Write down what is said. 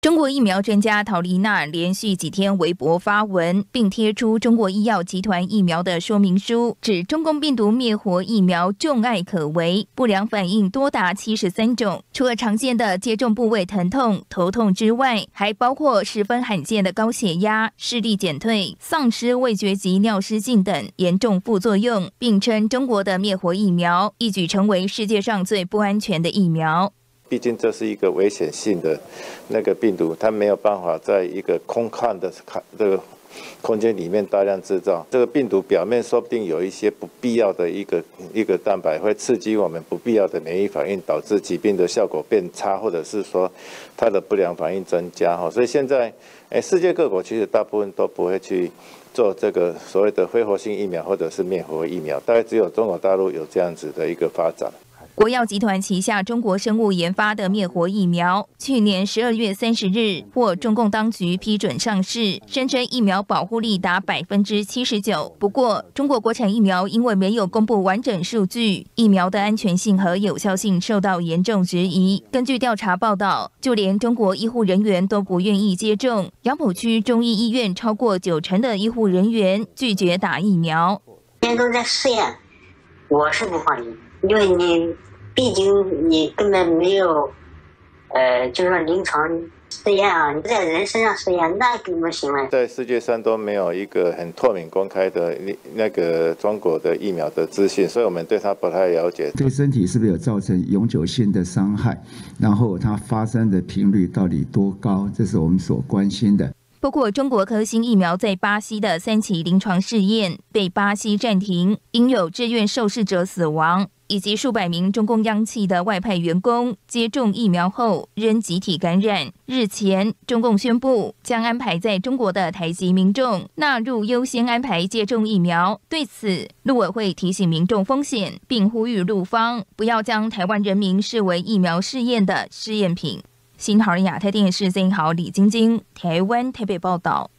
中国疫苗专家陶丽娜连续几天微博发文，并贴出中国医药集团疫苗的说明书，指中共病毒灭活疫苗众爱可为，不良反应多达73种。除了常见的接种部位疼痛、头痛之外，还包括十分罕见的高血压、视力减退、丧失味觉及尿失禁等严重副作用，并称中国的灭活疫苗一举成为世界上最不安全的疫苗。 毕竟这是一个危险性的那个病毒，它没有办法在一个空旷的这个空间里面大量制造。这个病毒表面说不定有一些不必要的一个蛋白，会刺激我们不必要的免疫反应，导致疾病的效果变差，或者是说它的不良反应增加。所以现在，世界各国其实大部分都不会去做这个所谓的非活性疫苗或者是灭活疫苗，大概只有中国大陆有这样子的一个发展。 国药集团旗下中国生物研发的灭活疫苗，去年12月30日获中共当局批准上市，声称疫苗保护力达79%。不过，中国国产疫苗因为没有公布完整数据，疫苗的安全性和有效性受到严重质疑。根据调查报道，就连中国医护人员都不愿意接种。杨浦区中医医院超过90%的医护人员拒绝打疫苗。 现在都在试验，我是不欢迎。因为你毕竟你根本没有，就是说临床试验啊，你在人身上试验，那怎么行呢？ 在世界上都没有一个很透明公开的那个中国的疫苗的资讯，所以我们对它不太了解。 对身体是不是有造成永久性的伤害？然后它发生的频率到底多高？这是我们所关心的。 不过，中国科兴疫苗在巴西的3期临床试验被巴西暂停，因有志愿受试者死亡，以及数百名中共央企的外派员工接种疫苗后仍集体感染。日前，中共宣布将安排在中国的台籍民众纳入优先安排接种疫苗。对此，陆委会提醒民众风险，并呼吁陆方不要将台湾人民视为疫苗试验的试验品。新唐人亚太电视曾豪、李晶晶，台湾台北报道。